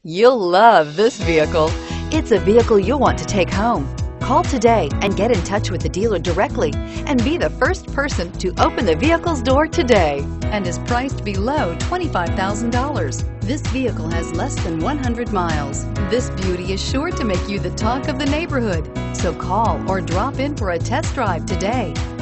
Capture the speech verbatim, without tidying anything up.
You'll love this vehicle. It's a vehicle you'll want to take home. Call today and get in touch with the dealer directly and be the first person to open the vehicle's door today, and is priced below twenty-five thousand dollars. This vehicle has less than one hundred miles. This beauty is sure to make you the talk of the neighborhood. So call or drop in for a test drive today.